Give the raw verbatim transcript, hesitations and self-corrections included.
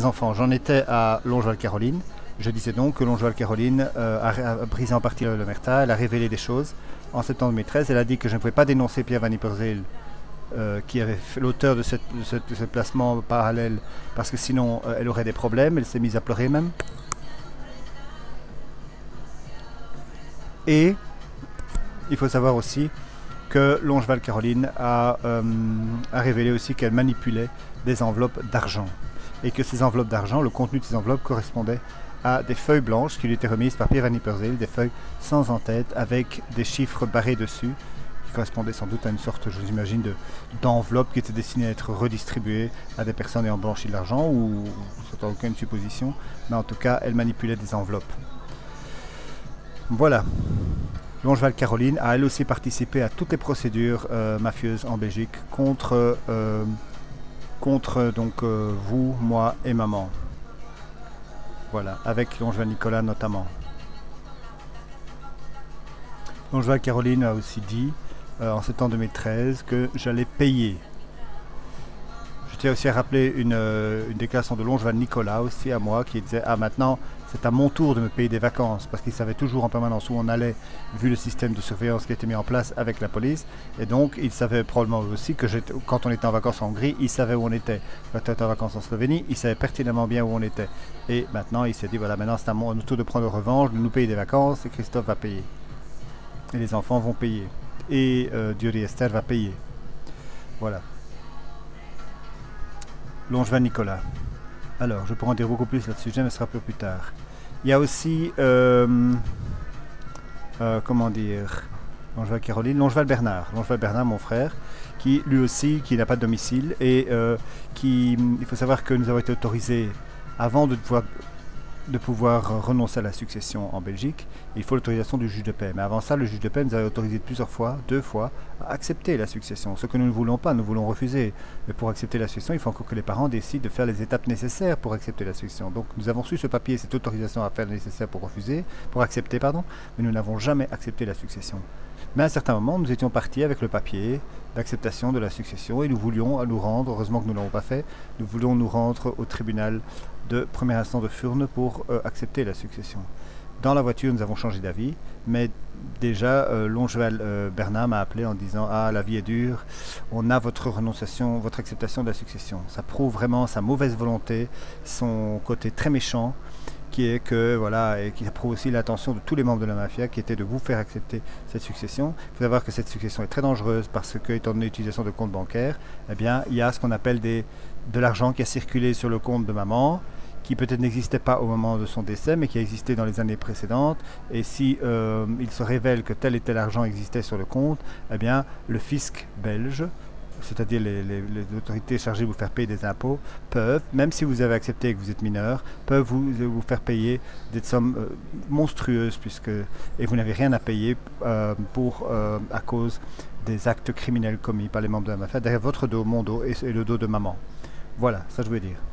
Les enfants, j'en étais à Longeval-Caroline. Je disais donc que Longeval-Caroline euh, a, a brisé en partie l'omerta, elle a révélé des choses. En septembre deux mille treize, elle a dit que je ne pouvais pas dénoncer Pierre Van Ypersele, euh, qui avait fait l'auteur de, cette, de, cette, de ce placement parallèle, parce que sinon euh, elle aurait des problèmes, elle s'est mise à pleurer même. Et il faut savoir aussi que Longeval-Caroline a, euh, a révélé aussi qu'elle manipulait des enveloppes d'argent. Et que ces enveloppes d'argent, le contenu de ces enveloppes correspondait à des feuilles blanches qui lui étaient remises par Pierre Van Ypersele, des feuilles sans en-tête avec des chiffres barrés dessus, qui correspondaient sans doute à une sorte, je l'imagine, d'enveloppe qui était destinée à être redistribuée à des personnes ayant blanchi de l'argent, ou c'est aucune supposition, mais en tout cas, elle manipulait des enveloppes. Voilà. Longeval-Caroline a elle aussi participé à toutes les procédures euh, mafieuses en Belgique contre, euh, contre donc, euh, vous, moi et maman. Voilà, avec Longeval-Nicolas notamment. Longeval-Caroline a aussi dit, euh, en septembre deux mille treize, que j'allais payer. Je tiens aussi à rappeler une, euh, une déclaration de Longeval-Nicolas aussi à moi, qui disait « Ah, maintenant, c'est à mon tour de me payer des vacances », parce qu'il savait toujours en permanence où on allait, vu le système de surveillance qui a été mis en place avec la police. Et donc, il savait probablement aussi que quand on était en vacances en Hongrie, il savait où on était. Quand on était en vacances en Slovénie, il savait pertinemment bien où on était. Et maintenant, il s'est dit, voilà, maintenant c'est à mon tour de prendre revanche, de nous payer des vacances, et Christophe va payer. Et les enfants vont payer. Et euh, Dieu et Esther va payer. Voilà. Longeval-Nicolas. Alors, je pourrais en dire beaucoup plus là-dessus, mais ce sera peu plus tard. Il y a aussi, euh, euh, comment dire, Longeval-Caroline, Longeval-Bernard, Longeval-Bernard, mon frère, qui lui aussi, qui n'a pas de domicile, et euh, qui, il faut savoir que nous avons été autorisés, avant de pouvoir, de pouvoir renoncer à la succession en Belgique, il faut l'autorisation du juge de paix. Mais avant ça, le juge de paix nous avait autorisé plusieurs fois, deux fois, à accepter la succession. Ce que nous ne voulons pas, nous voulons refuser. Mais pour accepter la succession, il faut encore que les parents décident de faire les étapes nécessaires pour accepter la succession. Donc nous avons reçu ce papier, cette autorisation à faire le nécessaire pour refuser, pour accepter, pardon, mais nous n'avons jamais accepté la succession. Mais à un certain moment, nous étions partis avec le papier d'acceptation de la succession et nous voulions nous rendre, heureusement que nous ne l'avons pas fait, nous voulions nous rendre au tribunal de premier instant de Furnes pour euh, accepter la succession. Dans la voiture, nous avons changé d'avis, mais déjà, euh, Longeval euh, Bernard m'a appelé en disant « Ah, la vie est dure, on a votre renonciation, votre acceptation de la succession. » Ça prouve vraiment sa mauvaise volonté, son côté très méchant, qui est que, voilà, et qui prouve aussi l'intention de tous les membres de la mafia, qui était de vous faire accepter cette succession. Il faut savoir que cette succession est très dangereuse parce que, étant donné l'utilisation de comptes bancaires, eh bien, il y a ce qu'on appelle des, de l'argent qui a circulé sur le compte de maman, qui peut-être n'existait pas au moment de son décès, mais qui a existé dans les années précédentes. Et si euh, il se révèle que tel et tel argent existait sur le compte, eh bien, le fisc belge, c'est-à-dire les, les, les autorités chargées de vous faire payer des impôts, peuvent, même si vous avez accepté et que vous êtes mineur, peuvent vous, vous faire payer des sommes euh, monstrueuses, puisque, et vous n'avez rien à payer euh, pour, euh, à cause des actes criminels commis par les membres de la mafia, derrière votre dos, mon dos et, et le dos de maman. Voilà, ça je voulais dire.